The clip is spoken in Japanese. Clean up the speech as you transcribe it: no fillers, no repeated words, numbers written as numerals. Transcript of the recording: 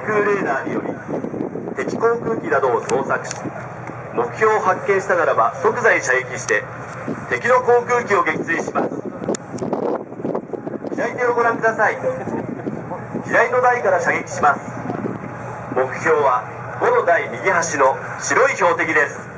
空レーダーにより敵航空機などを捜索し、目標を発見したならば即座に射撃して敵の航空機を撃墜します。左手をご覧ください。左の台から射撃します。目標は5の台右端の白い標的です。